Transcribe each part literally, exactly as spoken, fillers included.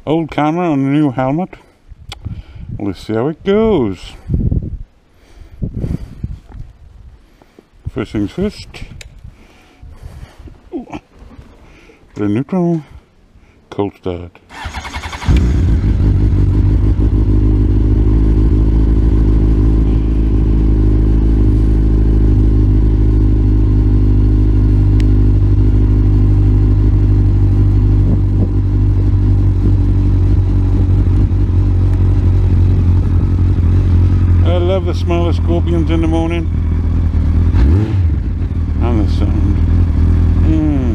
Old camera on a new helmet. Let's see how it goes. First things first. Put in neutral. Cold start. I love the smell of scorpions in the morning. And the sound. Mm.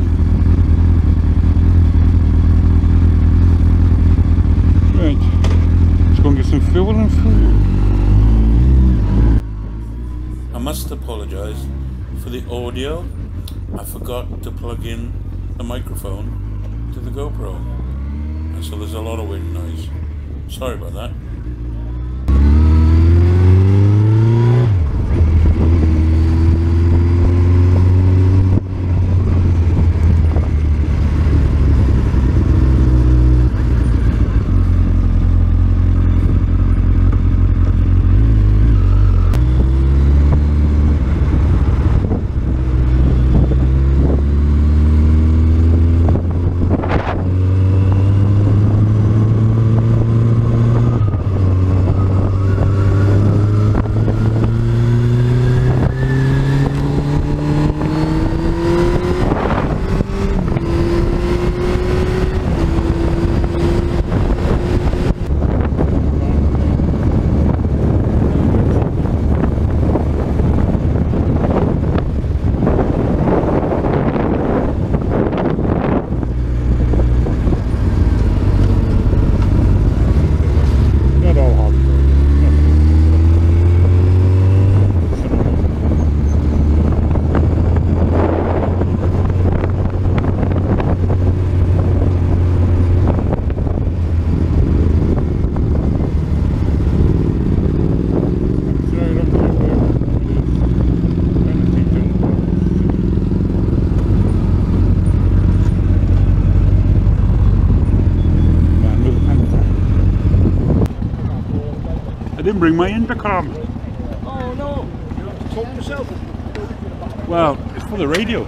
Right, let's go and get some fuel and food. I must apologise for the audio. I forgot to plug in the microphone to the GoPro, and so there's a lot of wind noise. Sorry about that. I didn't bring my intercom. Oh no! You have to talk yourself. Well, it's for the radio.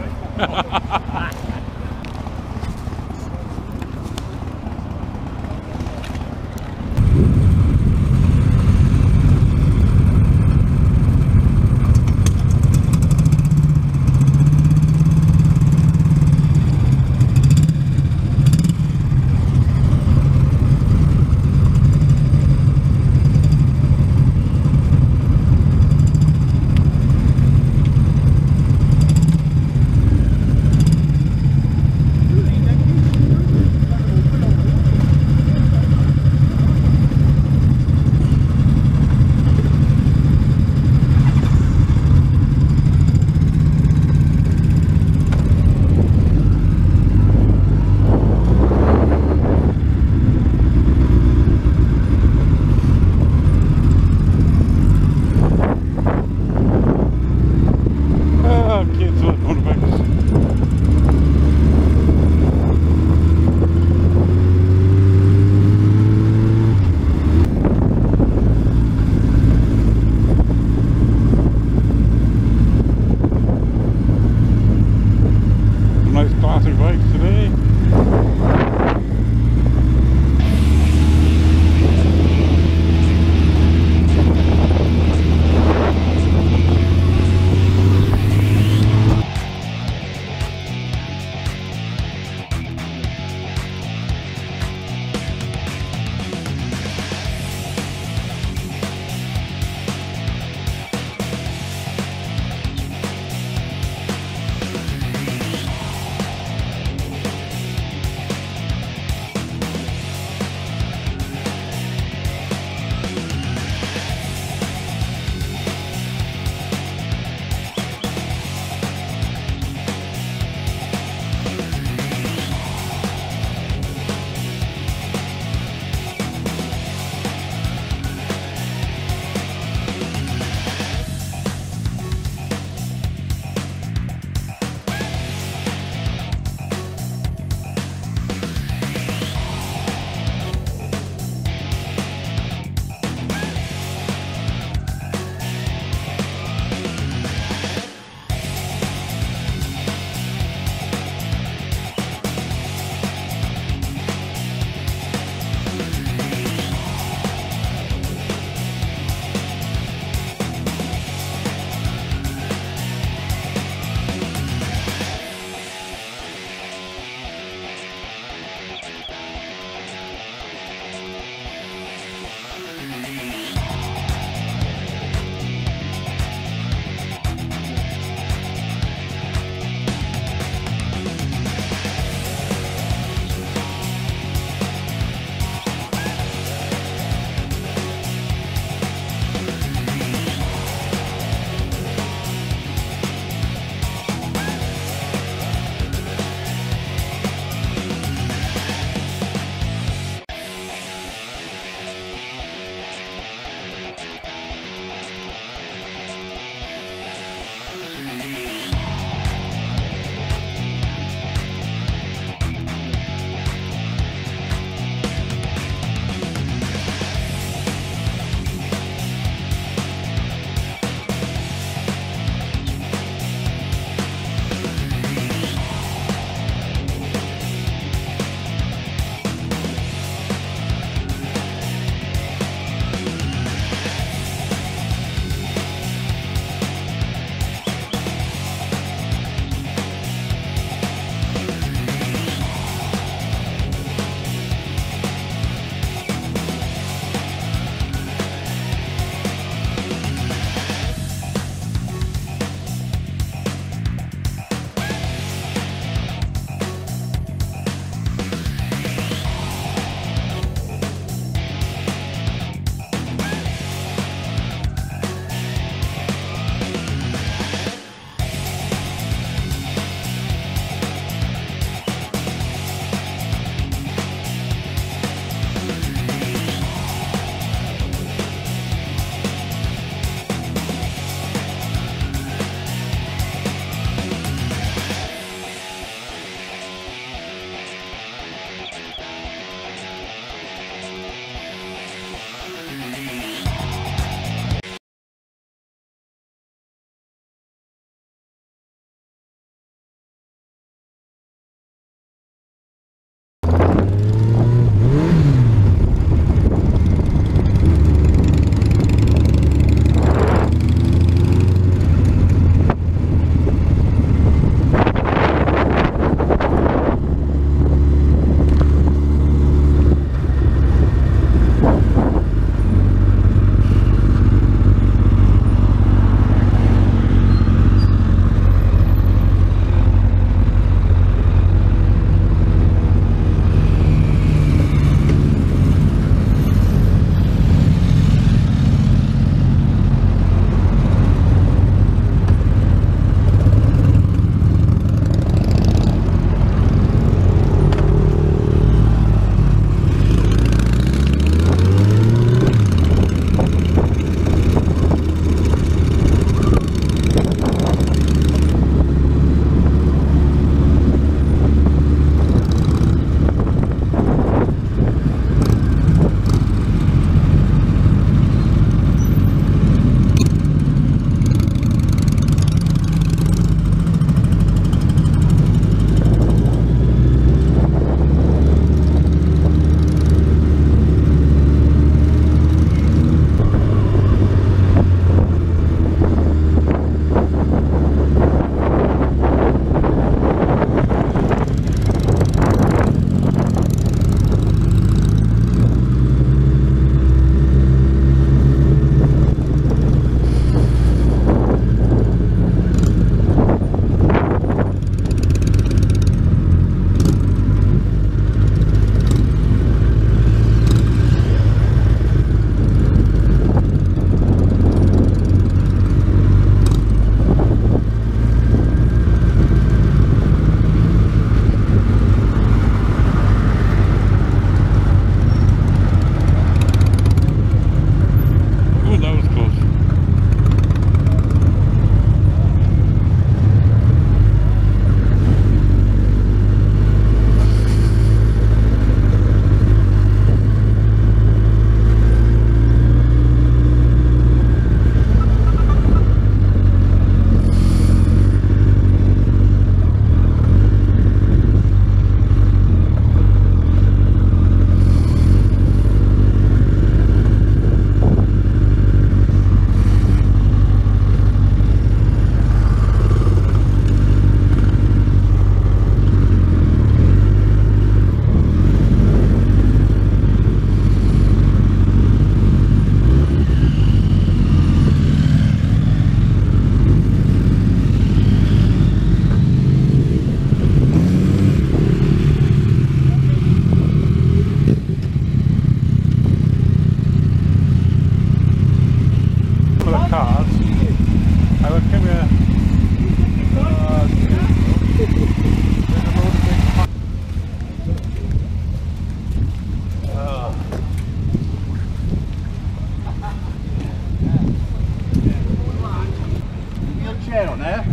chair on there.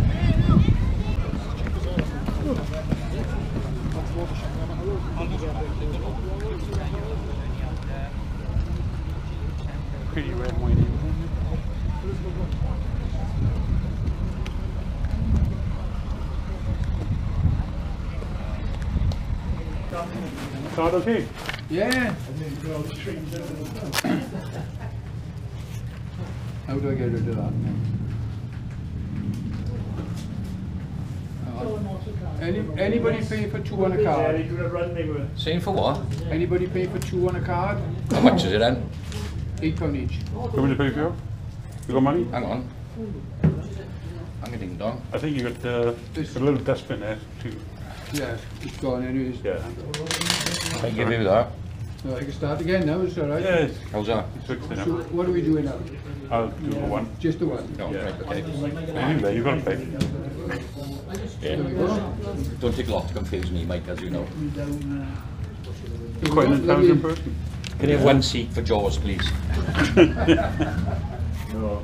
Pretty red wine. Start okay? Yeah. How do I get rid of that now? Any, anybody pay for two on a card? Saying for what? Anybody pay for two on a card? How much is it then? Eight pound each. You want me to pay for you? You got money? Hang on. Hang a ding dong. I think you got uh, This- a little dustbin there too. Yeah, it's gone anyways. Yeah. I give you that. So I can start again now, is that right? Yes. How's that? It's fixed So enough. what are we doing now? I'll do the one. Just the one? No, Yeah. right, okay. Anyway, you got to pay. There we go. Don't take long to confuse me, Mike, as you know. You're quite an intelligent person. Can you have one seat for Jaws, please? No.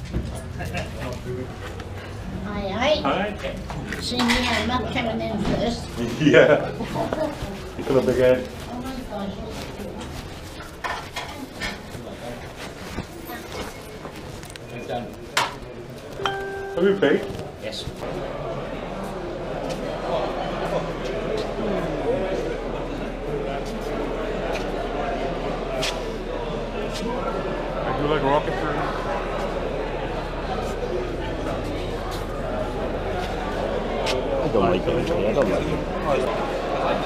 Aye, aye. Alright. Seen me, I'm not coming in first. Yeah. You got a big head. Oh my gosh. Done. Have you paid? Yes. I do like rocket for I don't like it, I don't like it.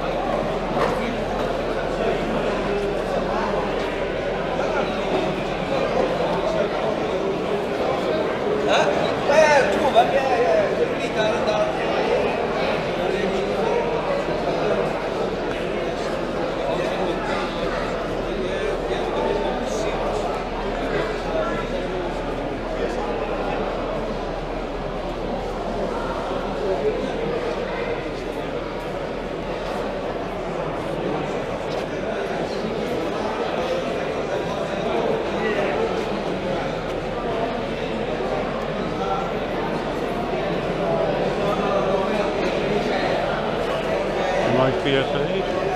my P S A.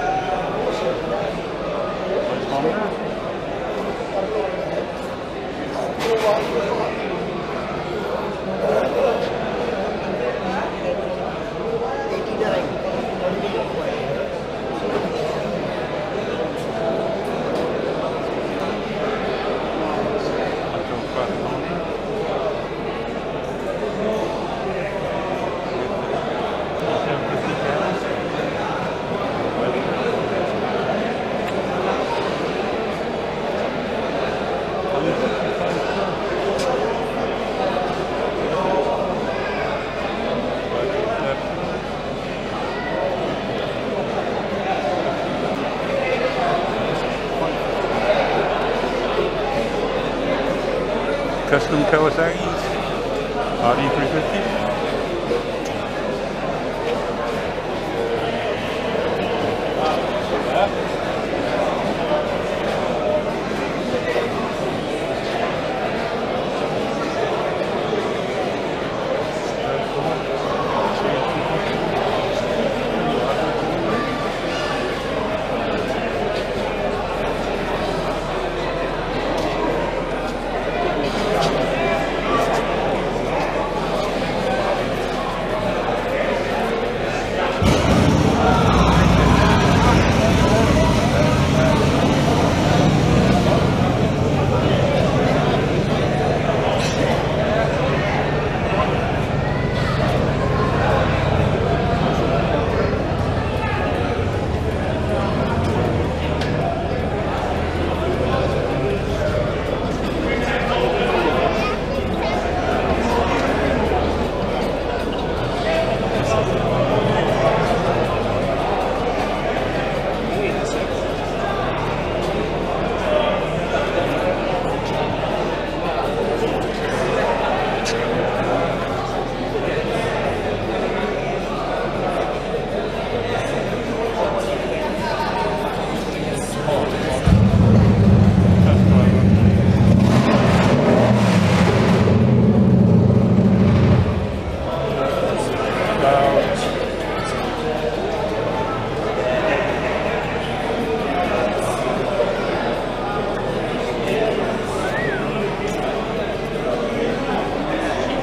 Custom Kawasaki's R D three fifty.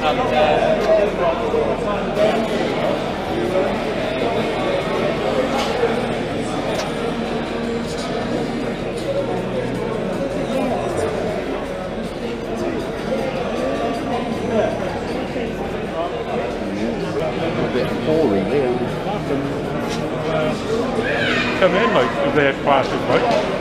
A bit boring, really. Come in like if they had classes, right?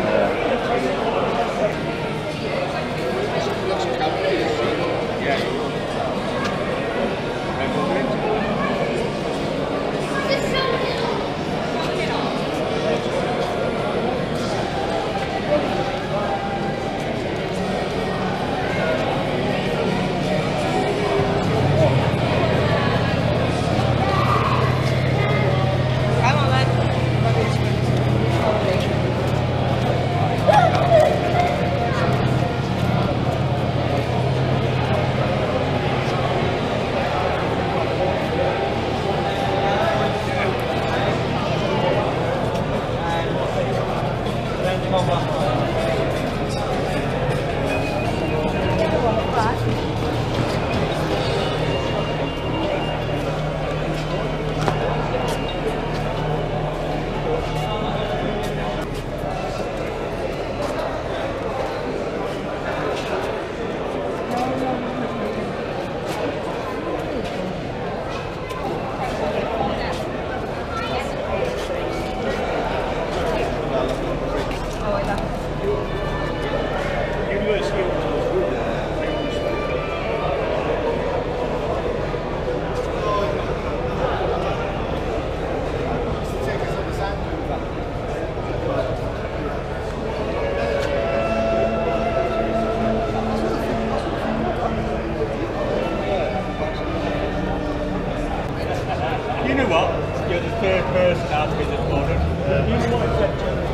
You know what? You're the third person out of me this morning. You know what I said to you?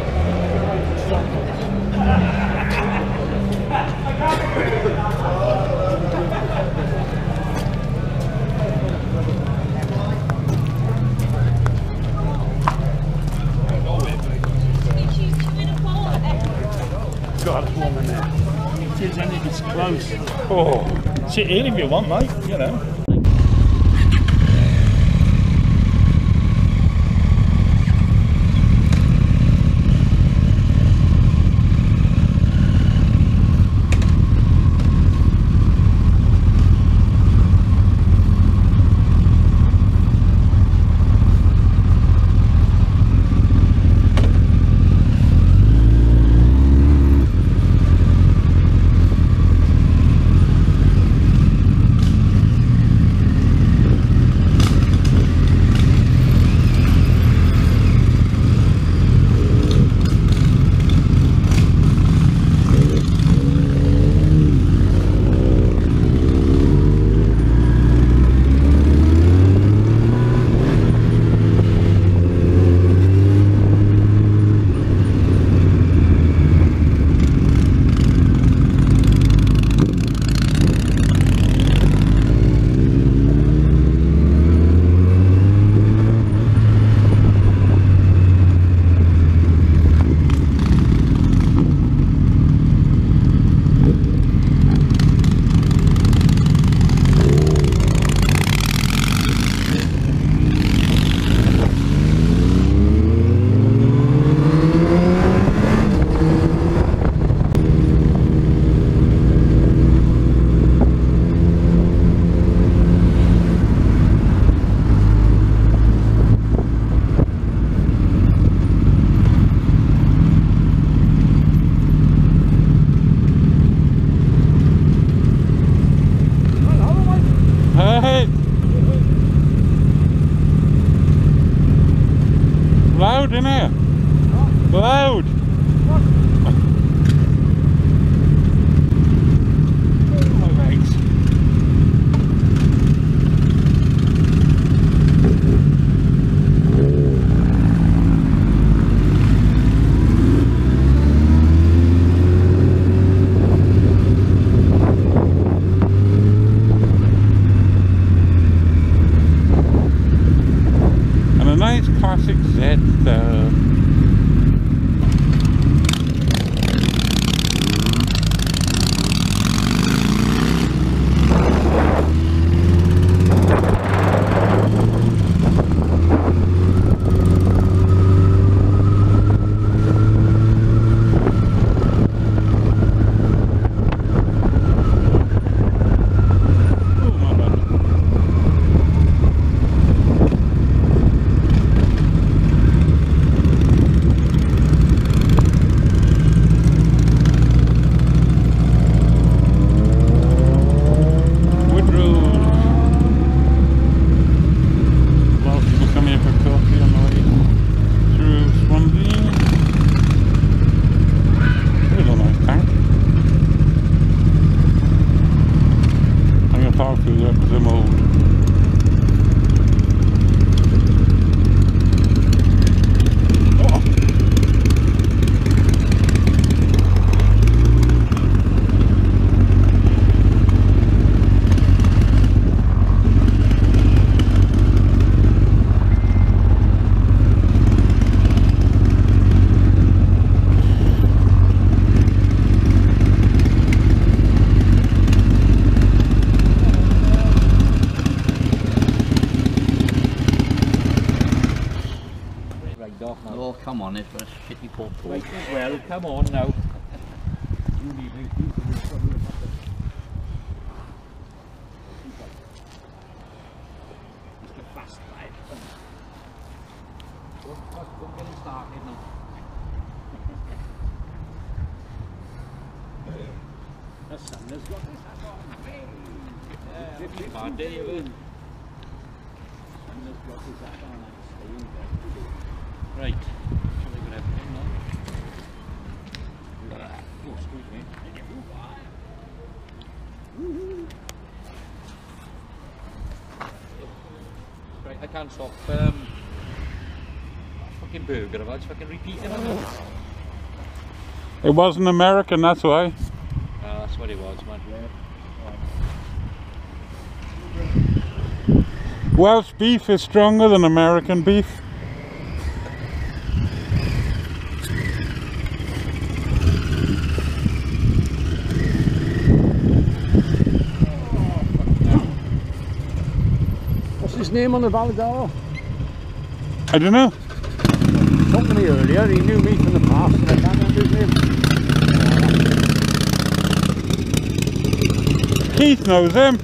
God, it's warm in there. It is, and it's close. Oh, Sit here if you want, mate, you know. loud, isn't it? Huh? Loud. Classic Z though. on it, but it's shitty port pole. Right as well, come on now. Fast ride. Don't get him started now. The sun has got his hat on. Yeah, bad day of it. Sun has got his hat on. Right. Shall I grab him now? Oh, excuse me. Right, I can't stop. Um, fucking burger, I've just fucking repeating it. It wasn't American, that's why. Ah, that's what it was, man. Welsh beef is stronger than American beef. What's his name on the Validaro? I don't know. Talked to me earlier, he knew me from the past and I can't remember his name. Keith knows him.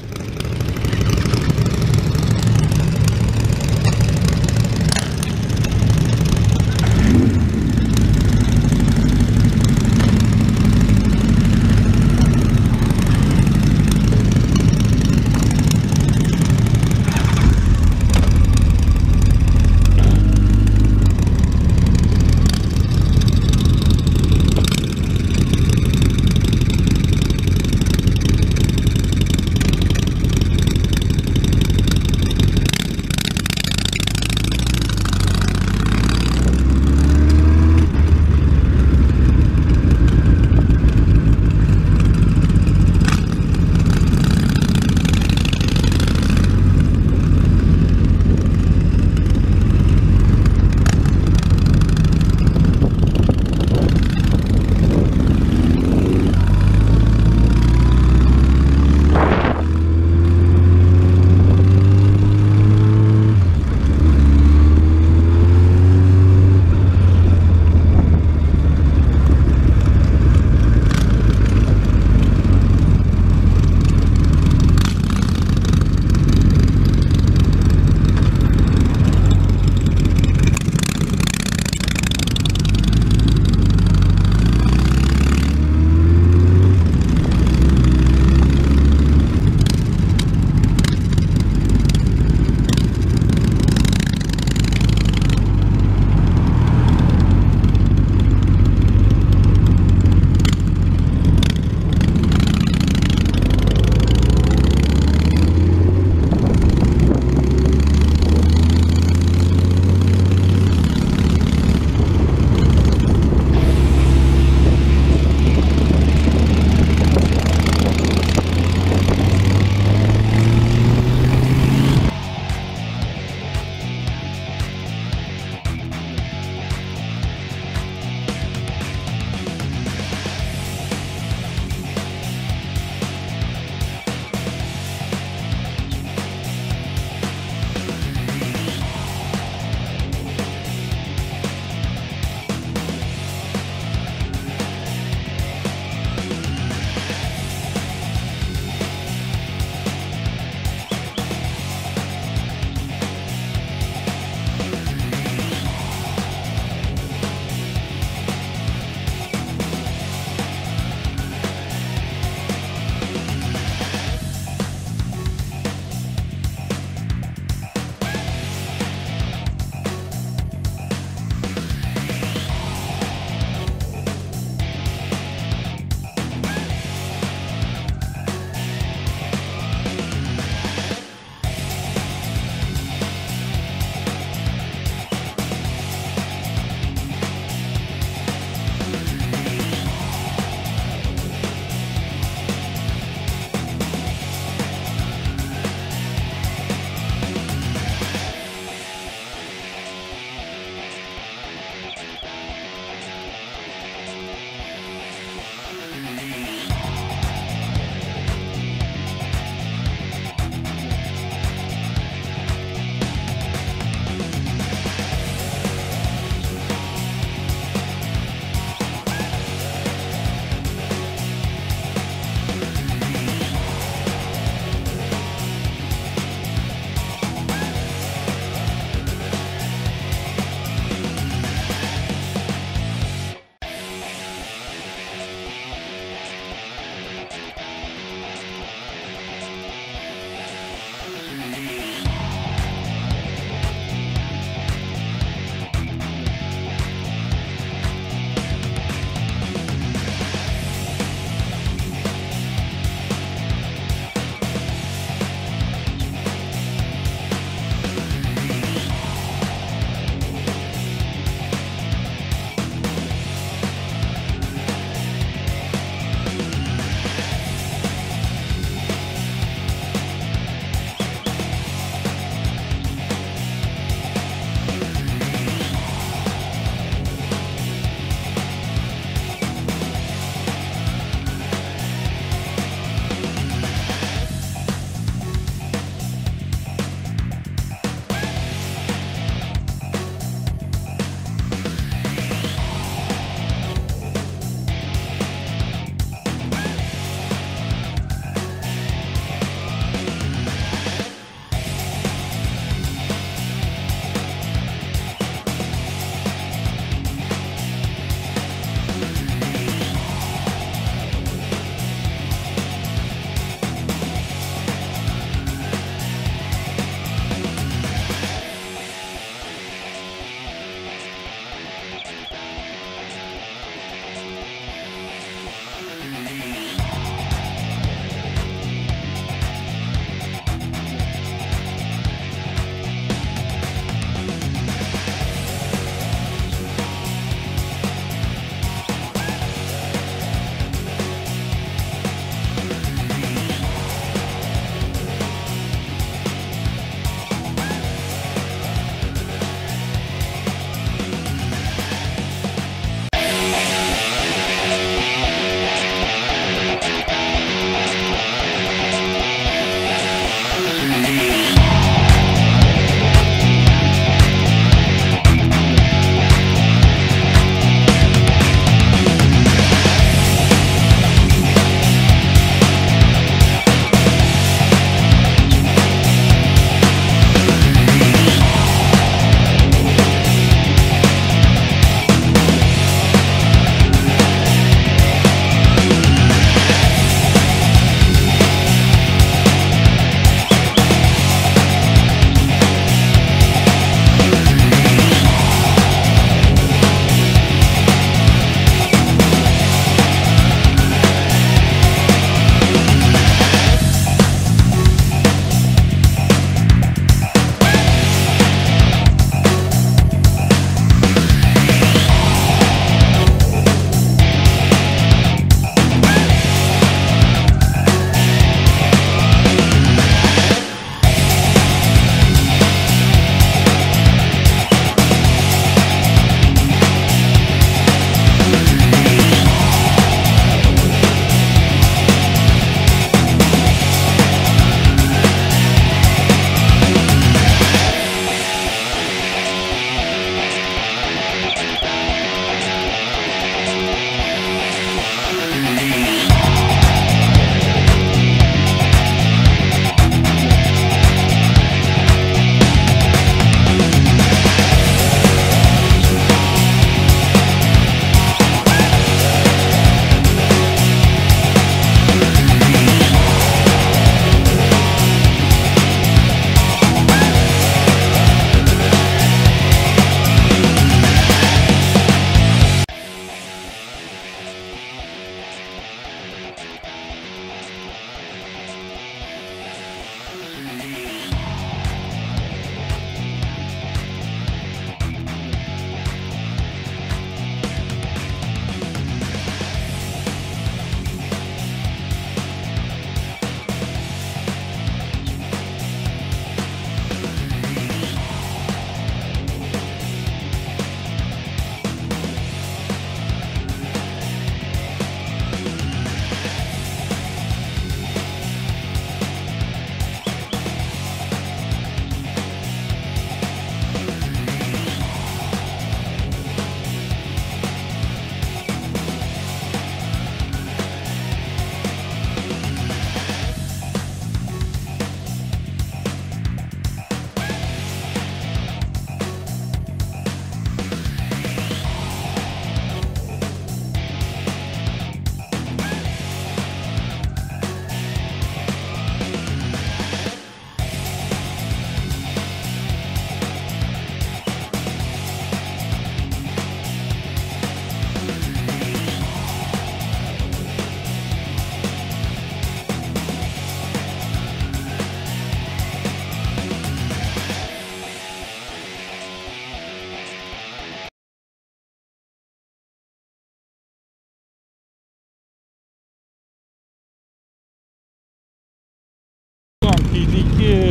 Kitty kitty.